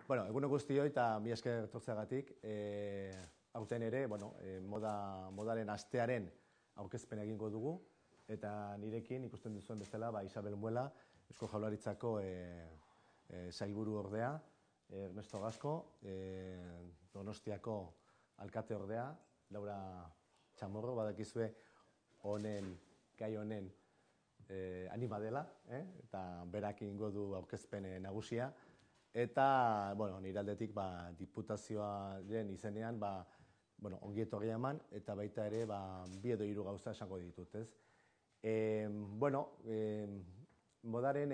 Bueno, eguno guztioi eta mila esker etortzeagatik. Aurten ere, modaren astearen aurkezpen egingo dugu, eta nirekin ikusten duzuen bezala, Isabel Muela, Eusko Jaurlaritzako sailburu ordea, Ernesto Gasco, Donostiako alkate ordea, Laura Chamorro, badakizue gai honen anima dela, eta berak egingo du aurkezpen nagusia. Eta, nire aldetik, diputazioaren izenean, ongi etorria eman, eta baita ere, bi edo hiru gauza esango ditut, ez? Modaren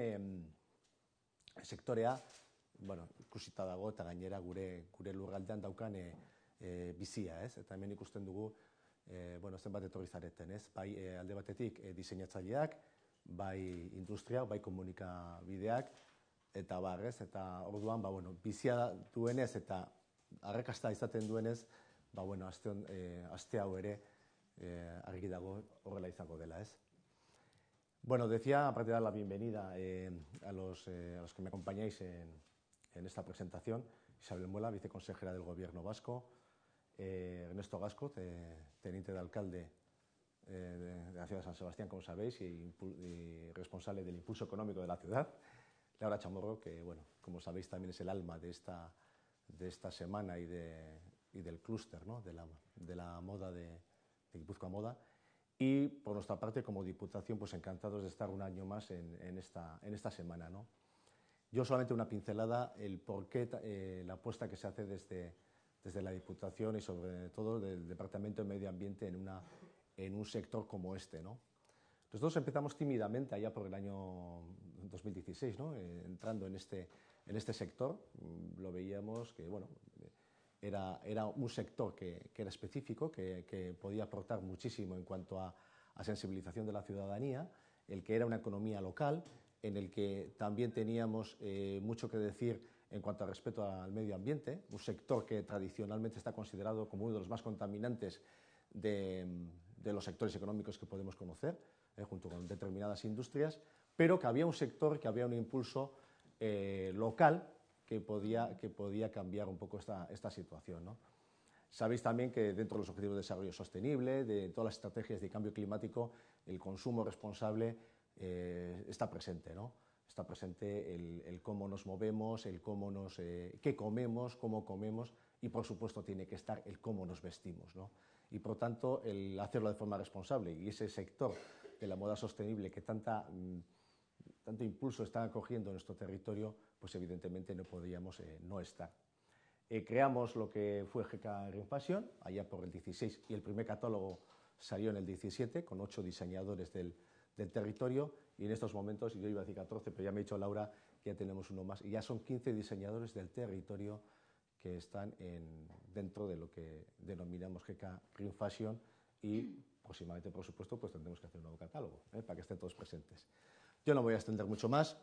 sektorea, ikusita dago, eta gainera gure lurraldean daukan bizia, ez? Eta hemen ikusten dugu, zenbat etorri zareten, ez? Bai alde batetik diseinatzaileak, bai industriak, bai komunikabideak, eta barrez, eta orduan, bizia duenez eta arrakasta izaten duenez, aste hau ere argi dago horrela izango dela, ez? Decía, aparte de dar la bienvenida a los que me acompañáis en esta presentación, Isabel Muela, viceconsejera del Gobierno vasco, Ernesto Gasco, teniente de alcalde de la ciudad de San Sebastián, como sabéis, y responsable del impulso económico de la ciudad, Laura Chamorro, que, como sabéis, también es el alma de esta semana y del clúster, ¿no?, de la moda de Guipúzcoa Moda. Y, por nuestra parte, como Diputación, pues encantados de estar un año más en esta semana, ¿no? Yo solamente una pincelada, el porqué, la apuesta que se hace desde la Diputación y, sobre todo, del Departamento de Medio Ambiente en un sector como este, ¿no? Nosotros empezamos tímidamente allá por el año 2016, ¿no?, entrando en este sector. Lo veíamos que era un sector que era específico, que podía aportar muchísimo en cuanto a sensibilización de la ciudadanía, el que era una economía local, en el que también teníamos mucho que decir en cuanto al respeto al medio ambiente, un sector que tradicionalmente está considerado como uno de los más contaminantes de los sectores económicos que podemos conocer, junto con determinadas industrias, pero que había un sector, que había un impulso local que podía cambiar un poco esta situación, ¿no? Sabéis también que dentro de los Objetivos de Desarrollo Sostenible, de todas las estrategias de cambio climático, el consumo responsable está presente, ¿no? Está presente el cómo nos movemos, qué comemos, cómo comemos, y por supuesto tiene que estar el cómo nos vestimos, ¿no? Y por tanto, el hacerlo de forma responsable, y ese sector de la moda sostenible que tanto impulso está cogiendo en nuestro territorio, pues evidentemente no podíamos no estar. Creamos lo que fue GK Green Fashion, allá por el 16, y el primer catálogo salió en el 17, con 8 diseñadores del territorio, y en estos momentos, yo iba a decir 14, pero ya me ha dicho Laura que ya tenemos uno más, y ya son 15 diseñadores del territorio que están dentro de lo que denominamos GK Green Fashion, y próximamente, por supuesto, pues tendremos que hacer un nuevo catálogo, para que estén todos presentes. Yo no voy a extender mucho más,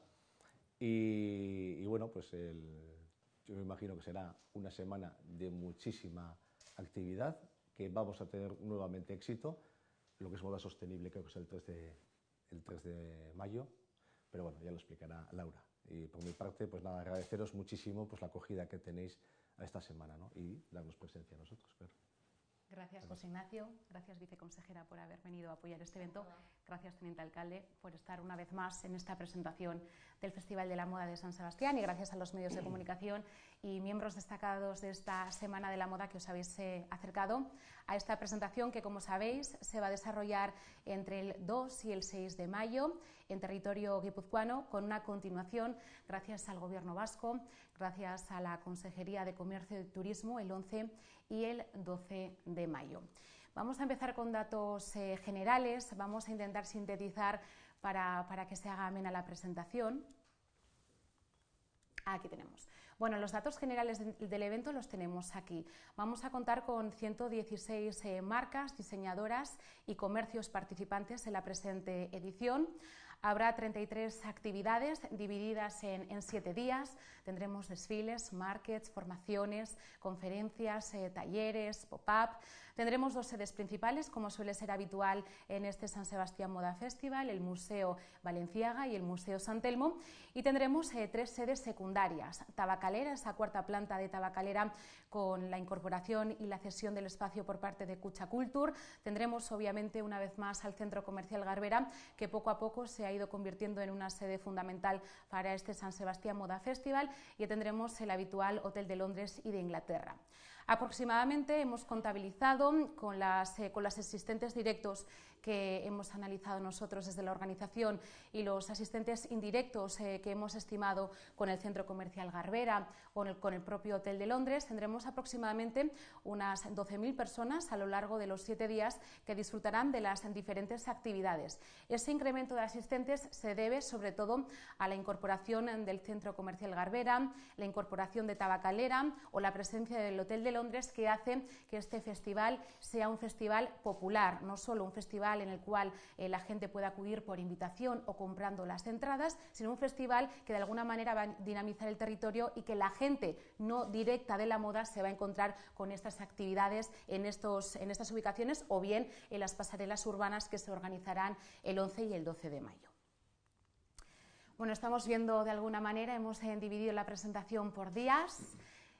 y pues yo me imagino que será una semana de muchísima actividad, que vamos a tener nuevamente éxito. Lo que es moda sostenible creo que es el 3 de mayo, pero ya lo explicará Laura. Y por mi parte, pues nada, agradeceros muchísimo pues la acogida que tenéis a esta semana, ¿no?, y darnos presencia a nosotros, claro. Gracias, José Ignacio. Gracias, viceconsejera, por haber venido a apoyar este evento. Gracias, teniente alcalde, por estar una vez más en esta presentación del Festival de la Moda de San Sebastián, y gracias a los medios de comunicación y miembros destacados de esta Semana de la Moda que os habéis acercado a esta presentación que, como sabéis, se va a desarrollar entre el 2 y el 6 de mayo en territorio guipuzcoano, con una continuación gracias al Gobierno vasco, gracias a la Consejería de Comercio y Turismo, el 11 y el 12 de mayo. Vamos a empezar con datos generales, vamos a intentar sintetizar para que se haga amena la presentación. Aquí tenemos. Los datos generales del evento los tenemos aquí. Vamos a contar con 116 marcas, diseñadoras y comercios participantes en la presente edición. Habrá 33 actividades divididas en 7 días. Tendremos desfiles, markets, formaciones, conferencias, talleres, pop-up. Tendremos 2 sedes principales, como suele ser habitual en este San Sebastián Moda Festival, el Museo Balenciaga y el Museo Sant Telmo, y tendremos 3 sedes secundarias. Tabacalera, esa 4ª planta de Tabacalera, con la incorporación y la cesión del espacio por parte de Kutxa Kultur. Tendremos, obviamente, una vez más al Centro Comercial Garbera, que poco a poco se ha ido convirtiendo en una sede fundamental para este San Sebastián Moda Festival, y tendremos el habitual Hotel de Londres y de Inglaterra. Aproximadamente hemos contabilizado con los asistentes directos que hemos analizado nosotros desde la organización y los asistentes indirectos que hemos estimado con el Centro Comercial Garbera o con el propio Hotel de Londres. Tendremos aproximadamente unas 12.000 personas a lo largo de los 7 días que disfrutarán de las diferentes actividades. Ese incremento de asistentes se debe sobre todo a la incorporación del Centro Comercial Garbera, la incorporación de Tabacalera o la presencia del Hotel de Londres, que hace que este festival sea un festival popular, no solo un festival en el cual la gente puede acudir por invitación o comprando las entradas, sino un festival que de alguna manera va a dinamizar el territorio y que la gente no directa de la moda se va a encontrar con estas actividades en estas ubicaciones, o bien en las pasarelas urbanas que se organizarán el 11 y el 12 de mayo. Bueno, estamos viendo de alguna manera, hemos dividido la presentación por días.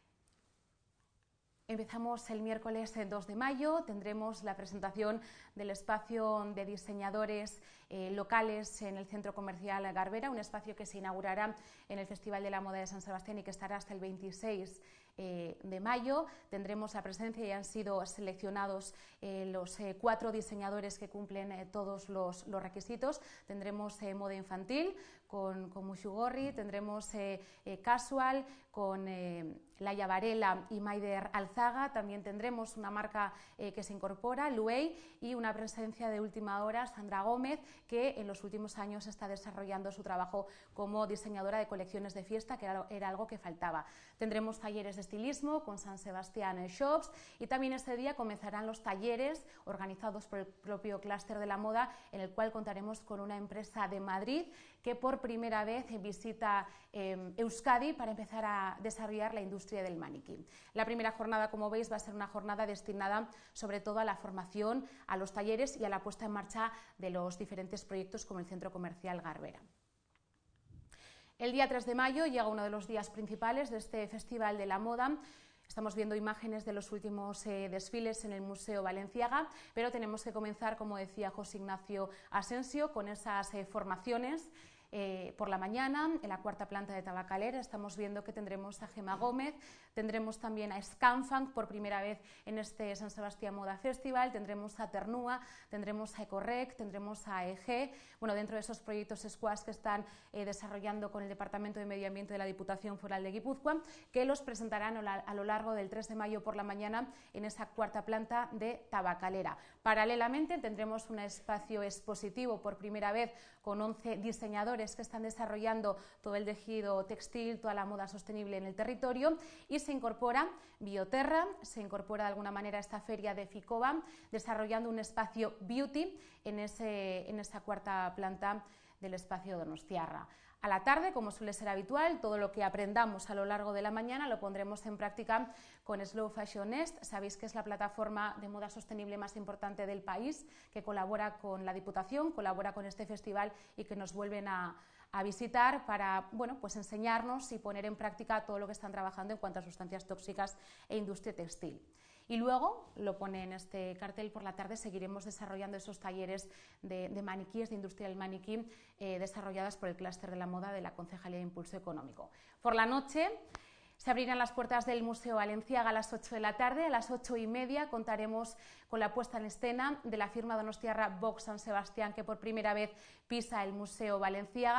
Empezamos el miércoles 2 de mayo, tendremos la presentación del espacio de diseñadores locales en el Centro Comercial Garbera, un espacio que se inaugurará en el Festival de la Moda de San Sebastián y que estará hasta el 26 de mayo. Tendremos la presencia y han sido seleccionados los 4 diseñadores que cumplen todos los requisitos. Tendremos moda infantil con Mushu Gorri, tendremos casual con Laia Varela y Maider Alzaga, también tendremos una marca que se incorpora, Luey, y una presencia de última hora, Sandra Gómez, que en los últimos años está desarrollando su trabajo como diseñadora de colecciones de fiesta, que era algo que faltaba. Tendremos talleres de estilismo con San Sebastián Shops, y también este día comenzarán los talleres organizados por el propio clúster de la moda, en el cual contaremos con una empresa de Madrid que por primera vez visita Euskadi para empezar a desarrollar la industria del maniquí. La primera jornada, como veis, va a ser una jornada destinada sobre todo a la formación, a los talleres y a la puesta en marcha de los diferentes proyectos como el Centro Comercial Garbera. El día 3 de mayo llega uno de los días principales de este Festival de la Moda. Estamos viendo imágenes de los últimos desfiles en el Museo Balenciaga, pero tenemos que comenzar, como decía José Ignacio Asensio, con esas formaciones. Por la mañana, en la 4ª planta de Tabacalera, estamos viendo que tendremos a Gemma Gómez, tendremos también a Scanfang por primera vez en este San Sebastián Moda Festival, tendremos a Ternúa, tendremos a Ecorrec, tendremos a EG, bueno, dentro de esos proyectos squash que están desarrollando con el Departamento de Medio Ambiente de la Diputación Foral de Guipúzcoa, que los presentarán a lo largo del 3 de mayo por la mañana en esa 4ª planta de Tabacalera. Paralelamente tendremos un espacio expositivo por primera vez con 11 diseñadores que están desarrollando todo el tejido textil, toda la moda sostenible en el territorio, y se incorpora Bioterra, se incorpora de alguna manera esta feria de Ficoba, desarrollando un espacio beauty en esa 4ª planta del espacio Donostiarra. A la tarde, como suele ser habitual, todo lo que aprendamos a lo largo de la mañana lo pondremos en práctica con Slow Fashion Nest. Sabéis que es la plataforma de moda sostenible más importante del país, que colabora con la Diputación, colabora con este festival y que nos vuelven a visitar para, bueno, pues enseñarnos y poner en práctica todo lo que están trabajando en cuanto a sustancias tóxicas e industria textil. Y luego, lo pone en este cartel, por la tarde seguiremos desarrollando esos talleres de maniquíes, de industria del maniquí, desarrolladas por el clúster de la moda de la Concejalía de Impulso Económico. Por la noche se abrirán las puertas del Museo Balenciaga a las 8 de la tarde. A las 8:30 contaremos con la puesta en escena de la firma donostiarra Vox San Sebastián, que por primera vez pisa el Museo Balenciaga,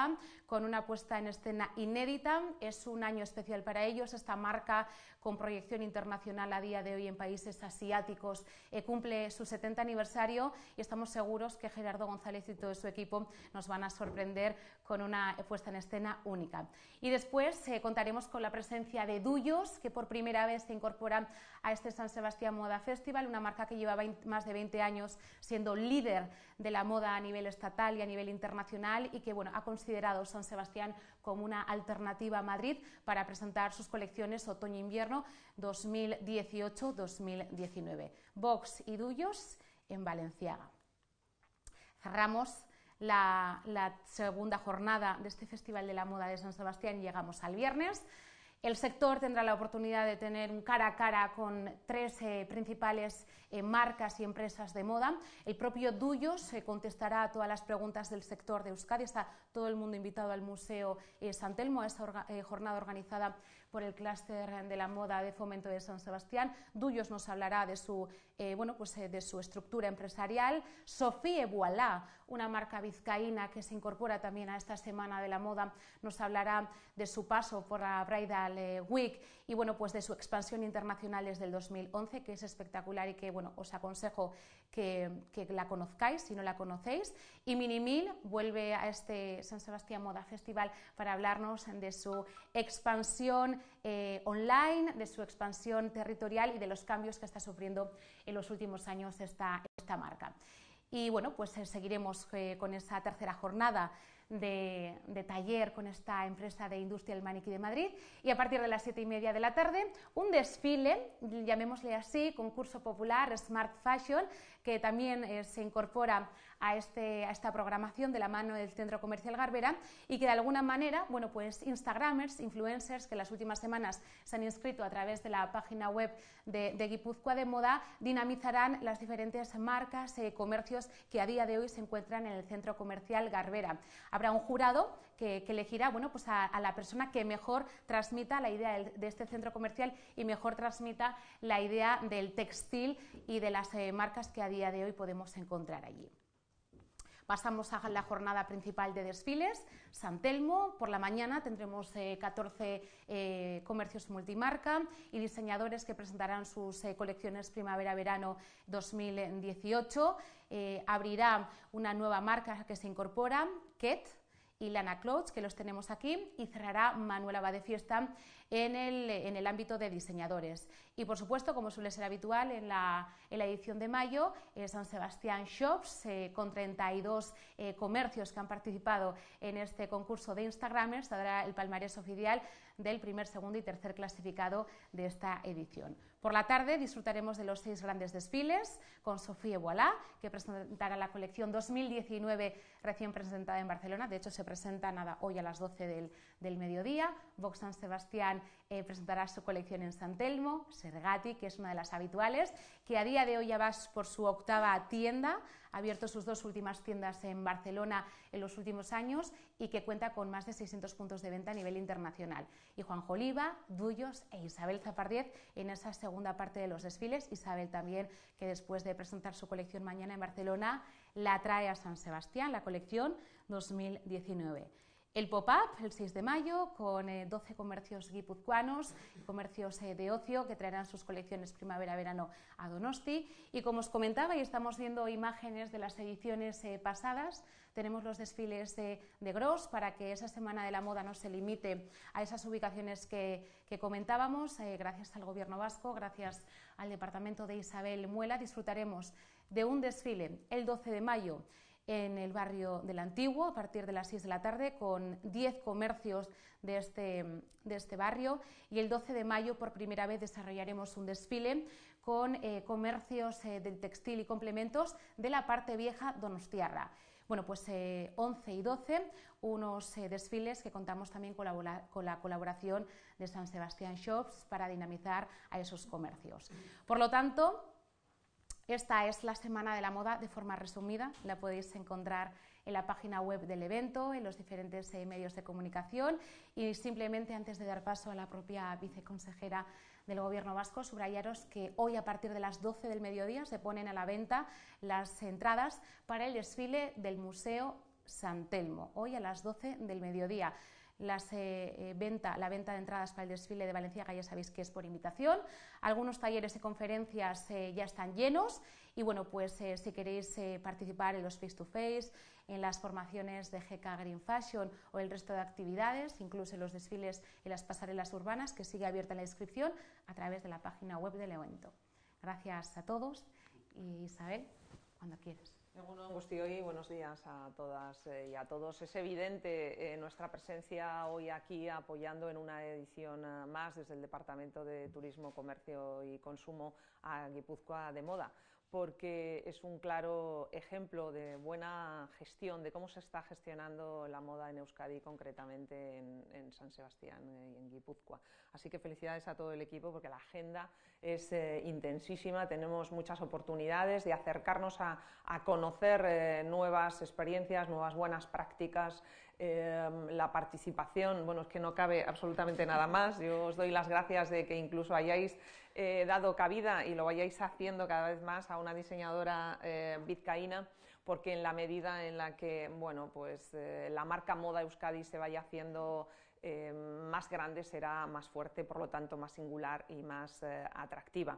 con una puesta en escena inédita. Es un año especial para ellos. Esta marca, con proyección internacional a día de hoy en países asiáticos, cumple su 70 aniversario y estamos seguros que Gerardo González y todo su equipo nos van a sorprender con una puesta en escena única. Y después contaremos con la presencia de Duyos, que por primera vez se incorpora a este San Sebastián Moda Festival, una marca que lleva más de 20 años siendo líder de la moda a nivel estatal y a nivel internacional y que ha considerado San Sebastián como una alternativa a Madrid para presentar sus colecciones otoño-invierno 2018-2019. Vox y Duyos en Valenciaga. Cerramos la segunda jornada de este Festival de la Moda de San Sebastián y llegamos al viernes. El sector tendrá la oportunidad de tener un cara a cara con tres principales marcas y empresas de moda. El propio Duyos contestará a todas las preguntas del sector de Euskadi. Está todo el mundo invitado al Museo San Telmo, a esta jornada organizada por el clúster de la moda de Fomento de San Sebastián. Duyos nos hablará de su estructura empresarial. Sophie Voilà, una marca vizcaína que se incorpora también a esta Semana de la Moda, nos hablará de su paso por la Bridal Week y de su expansión internacional desde el 2011, que es espectacular y que os aconsejo que la conozcáis si no la conocéis. Y Minimil vuelve a este San Sebastián Moda Festival para hablarnos de su expansión online, de su expansión territorial y de los cambios que está sufriendo en los últimos años esta marca. Y seguiremos con esa tercera jornada de taller con esta empresa de industria del maniquí de Madrid y a partir de las 7:30 de la tarde un desfile, llamémosle así, concurso popular Smart Fashion, que también se incorpora a esta programación de la mano del Centro Comercial Garbera y que de alguna manera, Instagramers, influencers que en las últimas semanas se han inscrito a través de la página web de Guipúzcoa de Moda, dinamizarán las diferentes marcas y comercios que a día de hoy se encuentran en el Centro Comercial Garbera. Habrá un jurado que elegirá a la persona que mejor transmita la idea de este centro comercial y mejor transmita la idea del textil y de las marcas que a día de hoy podemos encontrar allí. Pasamos a la jornada principal de desfiles. San Telmo, por la mañana tendremos 14 comercios multimarca y diseñadores que presentarán sus colecciones primavera-verano 2018. Abrirá una nueva marca que se incorpora, Ket y Lana Clothes, que los tenemos aquí, y cerrará Manuel Abadefiesta en el ámbito de diseñadores. Y por supuesto, como suele ser habitual en la edición de mayo, San Sebastián Shops, con 32 comercios que han participado en este concurso de Instagramers, dará el palmarés oficial del primer, segundo y tercer clasificado de esta edición. Por la tarde disfrutaremos de los 6 grandes desfiles con Sophie Voilà, que presentará la colección 2019 recién presentada en Barcelona. De hecho, se presenta hoy a las 12 del mediodía. Vox San Sebastián presentará su colección en San Telmo. Sergati, que es una de las habituales, que a día de hoy ya va por su 8ª tienda, ha abierto sus 2 últimas tiendas en Barcelona en los últimos años y que cuenta con más de 600 puntos de venta a nivel internacional. Y Juanjo Oliva, Duyos e Isabel Zapardiez en esa segunda parte de los desfiles. Isabel también, que después de presentar su colección mañana en Barcelona, la trae a San Sebastián, la colección 2019. El pop-up, el 6 de mayo, con 12 comercios guipuzcoanos, comercios de ocio que traerán sus colecciones primavera-verano a Donosti. Y como os comentaba, y estamos viendo imágenes de las ediciones pasadas, tenemos los desfiles de Gros para que esa Semana de la Moda no se limite a esas ubicaciones que comentábamos. Gracias al Gobierno vasco, gracias al Departamento de Isabel Muela, disfrutaremos de un desfile el 12 de mayo en el barrio del Antiguo, a partir de las 6 de la tarde, con 10 comercios de este barrio. Y el 12 de mayo, por primera vez, desarrollaremos un desfile con comercios del textil y complementos de la parte vieja donostiarra. 11 y 12, unos desfiles que contamos también con la colaboración de San Sebastián Shops para dinamizar a esos comercios. Por lo tanto, esta es la Semana de la Moda de forma resumida, la podéis encontrar en la página web del evento, en los diferentes medios de comunicación y simplemente antes de dar paso a la propia viceconsejera del Gobierno vasco, subrayaros que hoy a partir de las 12 del mediodía se ponen a la venta las entradas para el desfile del Museo San Telmo, hoy a las 12 del mediodía. La venta de entradas para el desfile de Valenciaga ya sabéis que es por invitación. Algunos talleres y conferencias ya están llenos y bueno, pues si queréis participar en los face to face, en las formaciones de GK Green Fashion o el resto de actividades, incluso en los desfiles en las pasarelas urbanas, que sigue abierta la inscripción a través de la página web del evento. Gracias a todos y Isabel, cuando quieras. Buenos días a todas y a todos. Es evidente nuestra presencia hoy aquí apoyando en una edición más desde el Departamento de Turismo, Comercio y Consumo a Guipúzcoa de Moda, porque es un claro ejemplo de buena gestión, de cómo se está gestionando la moda en Euskadi, concretamente en San Sebastián y en Guipúzcoa. Así que felicidades a todo el equipo porque la agenda es intensísima, tenemos muchas oportunidades de acercarnos a conocer nuevas experiencias, nuevas buenas prácticas. La participación, bueno, es que no cabe absolutamente nada más. Yo os doy las gracias de que incluso hayáis dado cabida y lo vayáis haciendo cada vez más a una diseñadora vizcaína, porque en la medida en la que, bueno, pues la marca Moda Euskadi se vaya haciendo más grande, será más fuerte, por lo tanto más singular y más atractiva.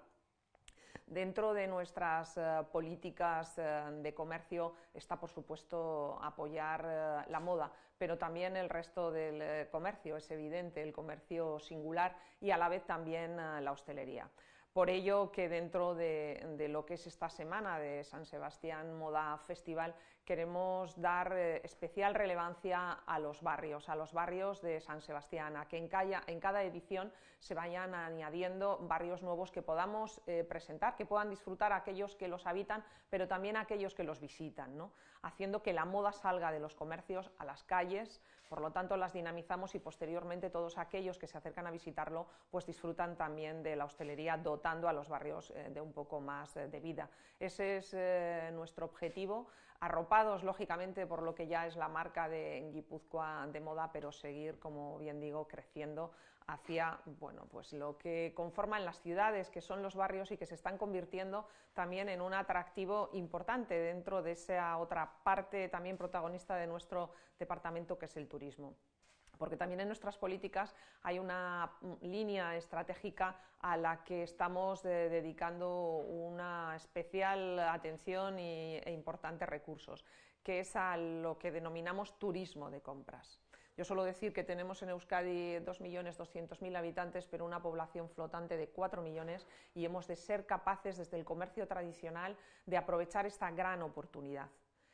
Dentro de nuestras políticas de comercio está, por supuesto, apoyar la moda, pero también el resto del comercio, es evidente, el comercio singular y a la vez también la hostelería. Por ello que dentro de lo que es esta semana de San Sebastián Moda Festival queremos dar especial relevancia a los barrios de San Sebastián, a que en cada edición se vayan añadiendo barrios nuevos que podamos presentar, que puedan disfrutar aquellos que los habitan, pero también aquellos que los visitan, ¿no? Haciendo que la moda salga de los comercios a las calles. Por lo tanto, las dinamizamos y posteriormente todos aquellos que se acercan a visitarlo pues disfrutan también de la hostelería, dotando a los barrios de un poco más de vida. Ese es nuestro objetivo, arropados lógicamente por lo que ya es la marca de Guipúzcoa de Moda, pero seguir, como bien digo, creciendo hacia, bueno, pues lo que conforman las ciudades, que son los barrios y que se están convirtiendo también en un atractivo importante dentro de esa otra parte también protagonista de nuestro departamento, que es el turismo. Porque también en nuestras políticas hay una línea estratégica a la que estamos dedicando una especial atención e importantes recursos, que es a lo que denominamos turismo de compras. Yo suelo decir que tenemos en Euskadi 2.200.000 habitantes, pero una población flotante de 4 millones y hemos de ser capaces desde el comercio tradicional de aprovechar esta gran oportunidad.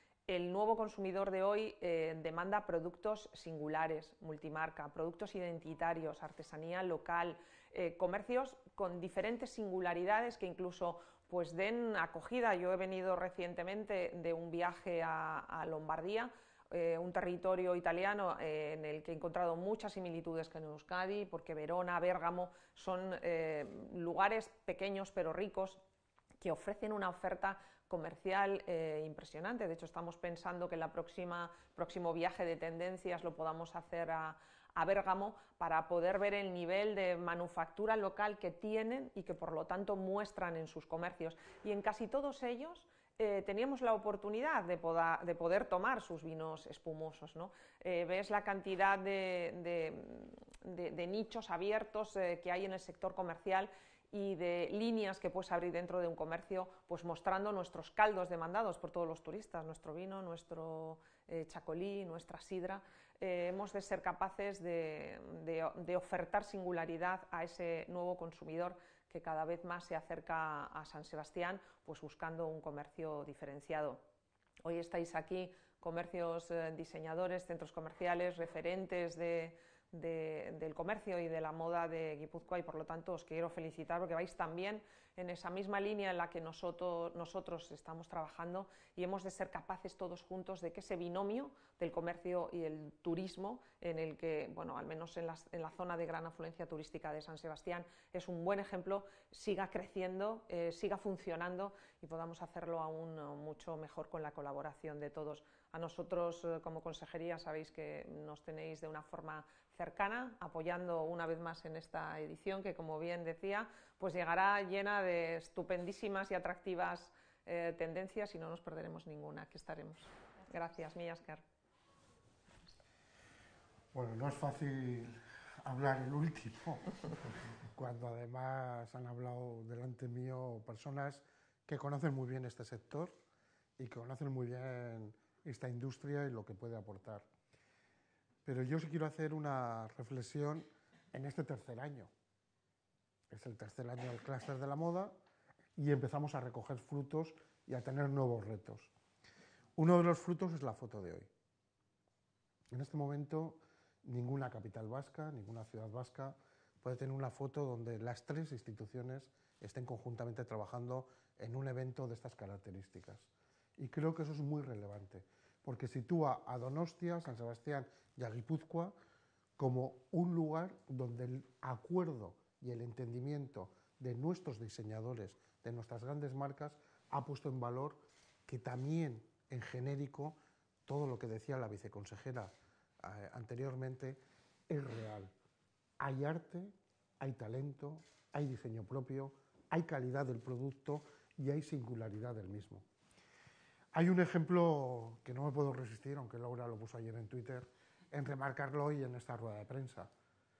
El nuevo consumidor de hoy demanda productos singulares, multimarca, productos identitarios, artesanía local, comercios con diferentes singularidades que incluso pues den acogida. Yo he venido recientemente de un viaje a Lombardía, un territorio italiano en el que he encontrado muchas similitudes con Euskadi, porque Verona, Bérgamo son lugares pequeños pero ricos que ofrecen una oferta comercial impresionante. De hecho, estamos pensando que el próximo viaje de tendencias lo podamos hacer a Bérgamo para poder ver el nivel de manufactura local que tienen y que por lo tanto muestran en sus comercios. Y en casi todos ellos teníamos la oportunidad de poder tomar sus vinos espumosos, ¿no? Ves la cantidad de nichos abiertos que hay en el sector comercial y de líneas que puedes abrir dentro de un comercio, pues mostrando nuestros caldos demandados por todos los turistas, nuestro vino, nuestro chacolí, nuestra sidra. Hemos de ser capaces de ofertar singularidad a ese nuevo consumidor que cada vez más se acerca a San Sebastián, pues buscando un comercio diferenciado. Hoy estáis aquí comercios, diseñadores, centros comerciales, referentes del comercio y de la moda de Guipúzcoa, y por lo tanto os quiero felicitar porque vais también en esa misma línea en la que nosotros estamos trabajando, y hemos de ser capaces todos juntos de que ese binomio del comercio y el turismo, en el que, bueno, al menos en la zona de gran afluencia turística de San Sebastián es un buen ejemplo, siga creciendo, siga funcionando y podamos hacerlo aún mucho mejor con la colaboración de todos. A nosotros como consejería sabéis que nos tenéis de una forma cercana, apoyando una vez más en esta edición que, como bien decía, pues llegará llena de estupendísimas y atractivas tendencias y no nos perderemos ninguna. Aquí estaremos. Gracias, Mila esker. Bueno, no es fácil hablar el último, cuando además han hablado delante mío personas que conocen muy bien este sector y que conocen muy bien esta industria y lo que puede aportar. Pero yo sí quiero hacer una reflexión en este tercer año. Es el tercer año del clúster de la moda y empezamos a recoger frutos y a tener nuevos retos. Uno de los frutos es la foto de hoy. En este momento, ninguna capital vasca, ninguna ciudad vasca puede tener una foto donde las tres instituciones estén conjuntamente trabajando en un evento de estas características. Y creo que eso es muy relevante, porque sitúa a Donostia, San Sebastián y a Guipúzcoa como un lugar donde el acuerdo y el entendimiento de nuestros diseñadores, de nuestras grandes marcas, ha puesto en valor que también, en genérico, todo lo que decía la viceconsejera anteriormente es real. Hay arte, hay talento, hay diseño propio, hay calidad del producto y hay singularidad del mismo. Hay un ejemplo que no me puedo resistir, aunque Laura lo puso ayer en Twitter, en remarcarlo hoy en esta rueda de prensa.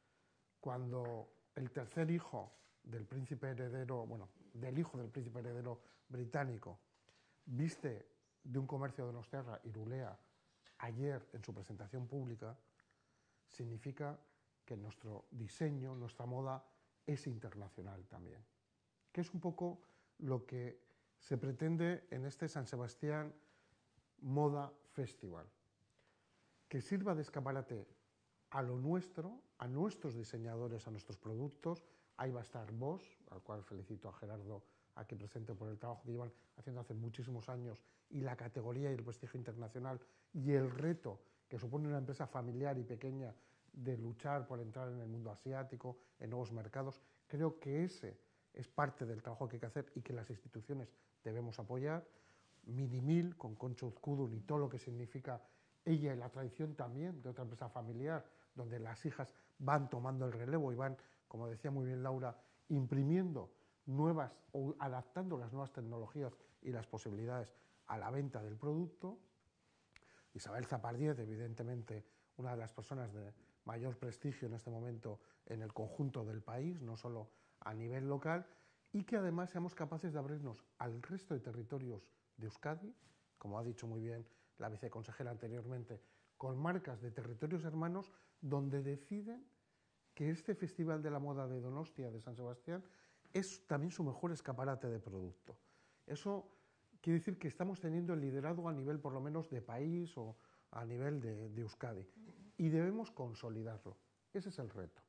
Cuando el tercer hijo del príncipe heredero, bueno, del hijo del príncipe heredero británico, viste de un comercio de Donostiarra, Irulea, ayer en su presentación pública, significa que nuestro diseño, nuestra moda, es internacional también. Que es un poco lo que se pretende en este San Sebastián Moda Festival. Que sirva de escaparate a lo nuestro, a nuestros diseñadores, a nuestros productos. Ahí va a estar Bosch, al cual felicito a Gerardo aquí presente por el trabajo que llevan haciendo hace muchísimos años, y la categoría y el prestigio internacional y el reto que supone una empresa familiar y pequeña de luchar por entrar en el mundo asiático, en nuevos mercados. Creo que ese es parte del trabajo que hay que hacer y que las instituciones debemos apoyar. Minimil, con Concha Uzkudun y todo lo que significa ella y la tradición también de otra empresa familiar, donde las hijas van tomando el relevo y van, como decía muy bien Laura, imprimiendo nuevas o adaptando las nuevas tecnologías y las posibilidades a la venta del producto. Isabel Zapardiez, evidentemente, una de las personas de mayor prestigio en este momento en el conjunto del país, no solo a nivel local, y que además seamos capaces de abrirnos al resto de territorios de Euskadi, como ha dicho muy bien la viceconsejera anteriormente, con marcas de territorios hermanos donde deciden que este Festival de la Moda de Donostia, de San Sebastián, es también su mejor escaparate de producto. Eso quiere decir que estamos teniendo el liderazgo a nivel por lo menos de país o a nivel de Euskadi y debemos consolidarlo. Ese es el reto.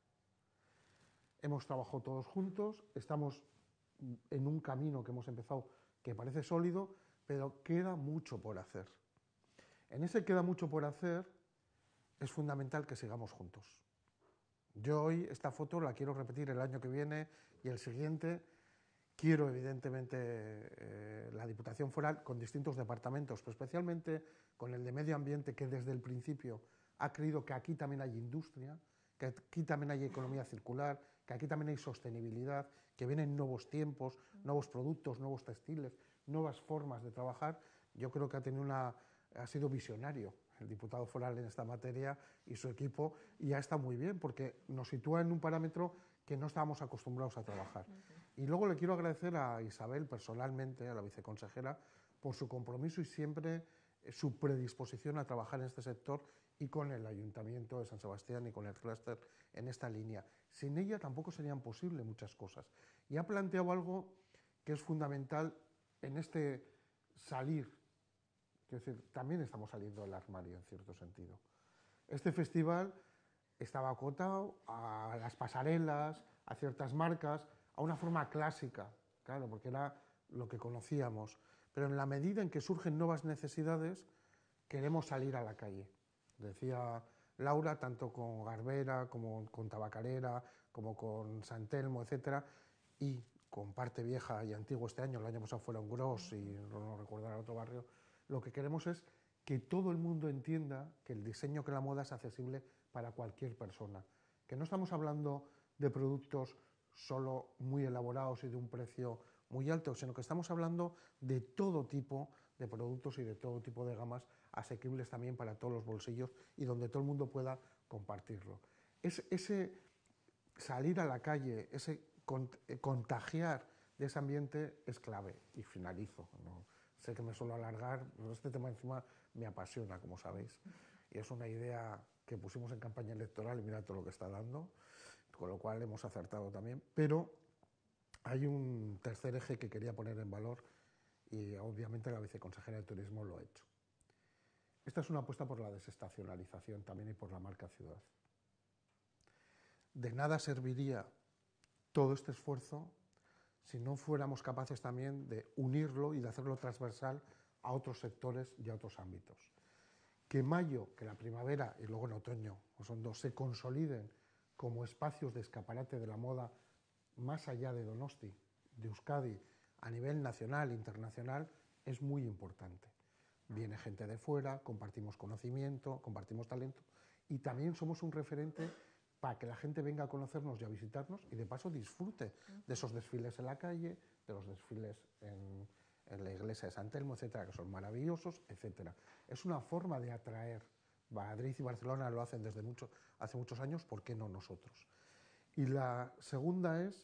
Hemos trabajado todos juntos, estamos en un camino que hemos empezado que parece sólido, pero queda mucho por hacer. En ese queda mucho por hacer es fundamental que sigamos juntos. Yo hoy esta foto la quiero repetir el año que viene y el siguiente. Quiero evidentemente la Diputación Foral con distintos departamentos, pero especialmente con el de Medio Ambiente, que desde el principio ha creído que aquí también hay industria, que aquí también hay economía circular, que aquí también hay sostenibilidad, que vienen nuevos tiempos, nuevos productos, nuevos textiles, nuevas formas de trabajar. Yo creo que ha sido visionario el diputado foral en esta materia y su equipo, y ya está muy bien porque nos sitúa en un parámetro que no estábamos acostumbrados a trabajar. Y luego le quiero agradecer a Isabel personalmente, a la viceconsejera, por su compromiso y siempre su predisposición a trabajar en este sector y con el Ayuntamiento de San Sebastián y con el clúster en esta línea. Sin ella tampoco serían posibles muchas cosas. Y ha planteado algo que es fundamental en este salir. Es decir, también estamos saliendo del armario en cierto sentido. Este festival estaba acotado a las pasarelas, a ciertas marcas, a una forma clásica, claro, porque era lo que conocíamos. Pero en la medida en que surgen nuevas necesidades, queremos salir a la calle. Decía Laura, tanto con Garbera, como con Tabacarera, como con San Telmo, etcétera, y con Parte Vieja y Antiguo este año, el año pasado fueron Gros y no recuerdo otro barrio. Lo que queremos es que todo el mundo entienda que el diseño, que la moda es accesible para cualquier persona. Que no estamos hablando de productos solo muy elaborados y de un precio muy alto, sino que estamos hablando de todo tipo de productos y de todo tipo de gamas asequibles también para todos los bolsillos y donde todo el mundo pueda compartirlo. Ese salir a la calle, ese contagiar de ese ambiente es clave. Y finalizo. ¿No? Sé que me suelo alargar, pero este tema encima me apasiona, como sabéis. Y es una idea que pusimos en campaña electoral y mira todo lo que está dando, con lo cual hemos acertado también. Pero hay un tercer eje que quería poner en valor y obviamente la viceconsejera de Turismo lo ha hecho. Esta es una apuesta por la desestacionalización también y por la marca ciudad. De nada serviría todo este esfuerzo si no fuéramos capaces también de unirlo y de hacerlo transversal a otros sectores y a otros ámbitos. Que mayo, que la primavera y luego en otoño, son dos, se consoliden como espacios de escaparate de la moda más allá de Donosti, de Euskadi, a nivel nacional e internacional, es muy importante. Viene gente de fuera, compartimos conocimiento, compartimos talento y también somos un referente para que la gente venga a conocernos y a visitarnos y de paso disfrute de esos desfiles en la calle, de los desfiles en la iglesia de San Telmo, etcétera, que son maravillosos, etcétera. Es una forma de atraer. Madrid y Barcelona lo hacen desde hace muchos años, ¿por qué no nosotros? Y la segunda es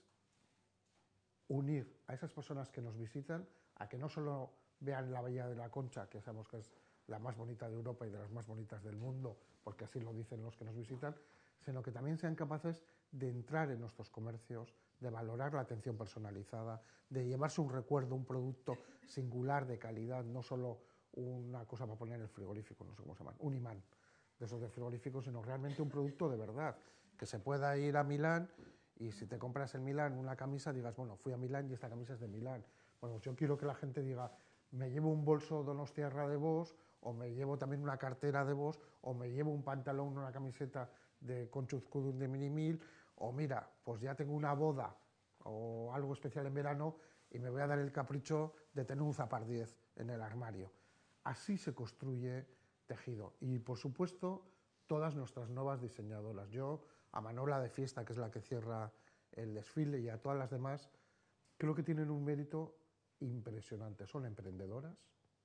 unir a esas personas que nos visitan a que no solo vean la Bahía de la Concha, que sabemos que es la más bonita de Europa y de las más bonitas del mundo, porque así lo dicen los que nos visitan, sino que también sean capaces de entrar en nuestros comercios, de valorar la atención personalizada, de llevarse un recuerdo, un producto singular de calidad, no solo una cosa para poner en el frigorífico, no sé cómo se llaman, un imán de esos de frigoríficos, sino realmente un producto de verdad, que se pueda ir a Milán y si te compras en Milán una camisa digas, bueno, fui a Milán y esta camisa es de Milán. Bueno, yo quiero que la gente diga, me llevo un bolso Donostiarra de Bosch, o me llevo también una cartera de Bosch, o me llevo un pantalón, una camiseta de Conchuzcudun de Minimil, o mira, pues ya tengo una boda o algo especial en verano y me voy a dar el capricho de tener un Zapar 10 en el armario. Así se construye tejido. Y por supuesto, todas nuestras nuevas diseñadoras. Yo, a Manola de Fiesta, que es la que cierra el desfile, y a todas las demás, creo que tienen un mérito impresionante. Son emprendedoras,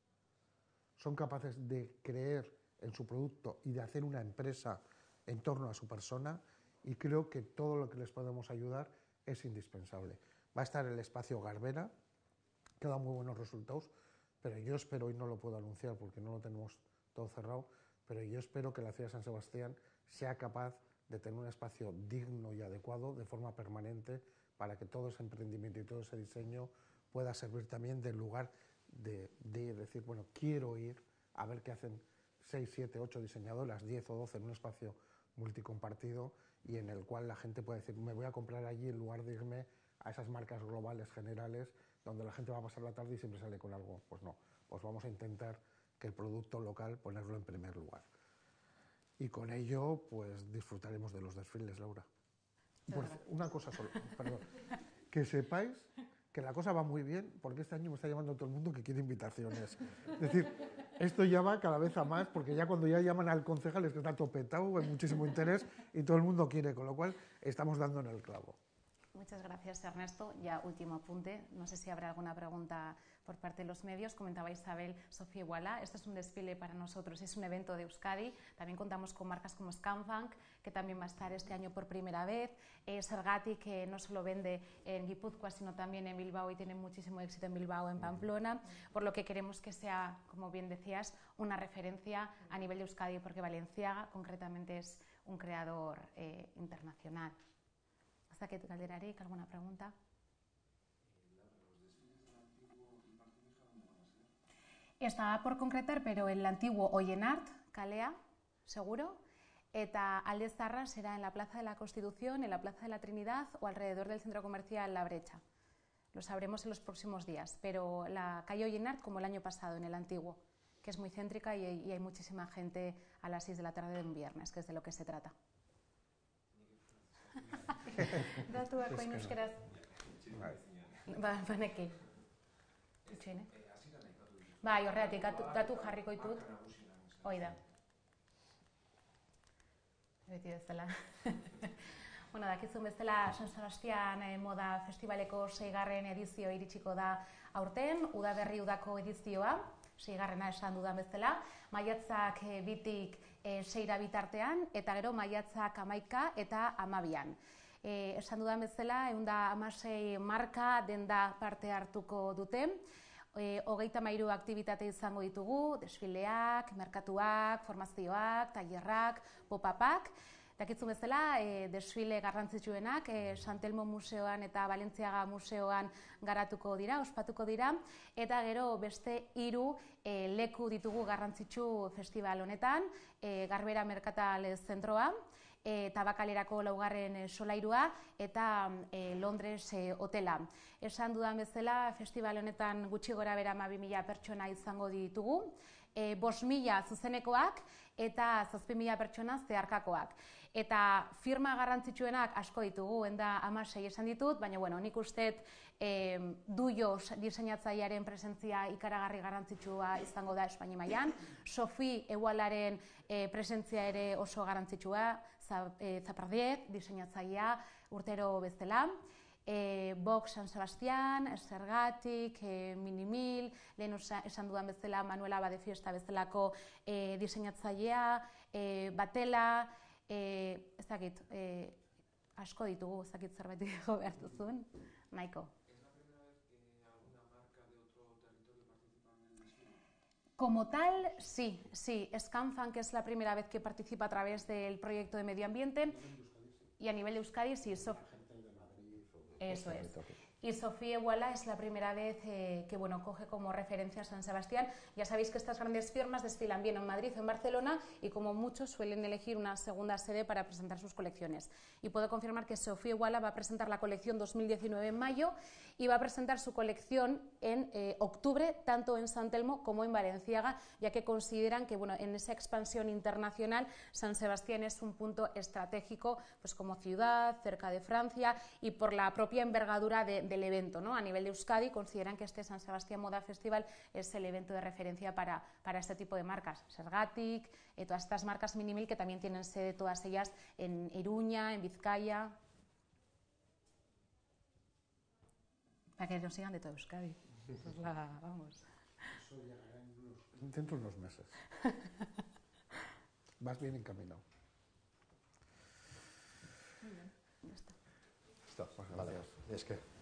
son capaces de creer en su producto y de hacer una empresa en torno a su persona, y creo que todo lo que les podemos ayudar es indispensable. Va a estar el espacio Garbera, que da muy buenos resultados, pero yo espero, hoy no lo puedo anunciar porque no lo tenemos todo cerrado, pero yo espero que la ciudad de San Sebastián sea capaz de tener un espacio digno y adecuado de forma permanente para que todo ese emprendimiento y todo ese diseño pueda servir también de lugar de decir, bueno, quiero ir a ver qué hacen 6, 7, 8 diseñadoras, 10 o 12 en un espacio multicompartido y en el cual la gente puede decir, me voy a comprar allí en lugar de irme a esas marcas globales generales donde la gente va a pasar la tarde y siempre sale con algo. Pues no, pues vamos a intentar que el producto local ponerlo en primer lugar. Y con ello, pues disfrutaremos de los desfiles, Laura. Pues, una cosa solo, perdón. Que sepáis que la cosa va muy bien, porque este año me está llamando todo el mundo que quiere invitaciones. Es decir, esto ya va cada vez a más, porque ya cuando ya llaman al concejal es que está topetado, hay muchísimo interés y todo el mundo quiere, con lo cual estamos dando en el clavo. Muchas gracias, Ernesto. Ya último apunte, no sé si habrá alguna pregunta por parte de los medios. Comentaba Isabel Sofía Iguala, este es un desfile para nosotros, es un evento de Euskadi. También contamos con marcas como Scanfunk, que también va a estar este año por primera vez. Sergati, que no solo vende en Guipúzcoa, sino también en Bilbao y tiene muchísimo éxito en Bilbao, en Pamplona. Por lo que queremos que sea, como bien decías, una referencia a nivel de Euskadi, porque Balenciaga concretamente es un creador internacional. Hasta que galderarik, ¿alguna pregunta? Estaba por concretar, pero el antiguo Oyenart, Kalea, seguro, eta Alde Zaharra será en la Plaza de la Constitución, en la Plaza de la Trinidad o alrededor del centro comercial La Brecha. Lo sabremos en los próximos días, pero la calle Oyenart como el año pasado, en el antiguo, que es muy céntrica y hay muchísima gente a las 6 de la tarde de un viernes, que es de lo que se trata. Datuak bain euskeraz. Baneki. Itxoine. Bai, horregatik, datu jarriko ditut. Hoi da. Beti bezala. Bueno, dakizun bezala, San Sebastian Moda Festivaleko 6. edizio iritsiko da aurten, udaberri udako edizioa, 6. esan dudan bezala. Maiatzak 2-tik 6 bitartean, eta gero maiatzak 11 eta 12an. Esan dudan bezala, 116 marka denda parte hartuko dute, 33 aktibitate izango ditugu, desfileak, merkatuak, formazioak, tailerrak, pop-upak. Dakitzun bezala, desfile garrantzitsuenak Sant Telmo Museoan eta Balentziaga Museoan garatuko dira, ospatuko dira, eta gero beste 3 leku ditugu garrantzitsu festival honetan, Garbera Merkatal Zentroa, Tabakalerako 4. solairua eta Londres hotela. Esan dudan bezala, festival honetan gutxi gora bera 12.000 pertsona izango ditugu, 5.000 zuzenekoak eta 7.000 pertsona zeharkakoak. Eta firma garrantzitsuenak asko ditugu, 16 esan ditut, baina nik uste Duio diseinatzailearen presentzia ikaragarri garrantzitsua izango da Espainia mailan, Sofi Egualaren presentzia ere oso garrantzitsua, Zapardiet diseinatzailea urtero bezala, Vox San Sebastián, Zergatik, Minimil, lehen esan dudan bezala Manuela Badefiesta bezalako diseinatzailea, Batela, ez dakit, asko ditugu, ez dakit zerbait digo behar duzun, nahiko. Como tal, sí. Scanfan, que es la primera vez que participa a través del proyecto de medio ambiente, y a nivel de Euskadi, sí, eso es. Y Sofía Eguala es la primera vez que coge como referencia a San Sebastián. Ya sabéis que estas grandes firmas desfilan bien en Madrid o en Barcelona y como muchos suelen elegir una segunda sede para presentar sus colecciones. Y puedo confirmar que Sofía Eguala va a presentar la colección 2019 en mayo y va a presentar su colección en octubre, tanto en Sant Telmo como en Valenciaga, ya que consideran que en esa expansión internacional San Sebastián es un punto estratégico pues como ciudad, cerca de Francia y por la propia envergadura del evento, ¿no? A nivel de Euskadi consideran que este San Sebastián Moda Festival es el evento de referencia para este tipo de marcas. Zergatik, todas estas marcas Minimil que también tienen sede todas ellas en Iruña, en Vizcaya. Para que nos sigan de toda Euskadi. Vamos. Eso llegará dentro de unos meses. Vas bien encaminado. Muy bien, ya está. Vale, es que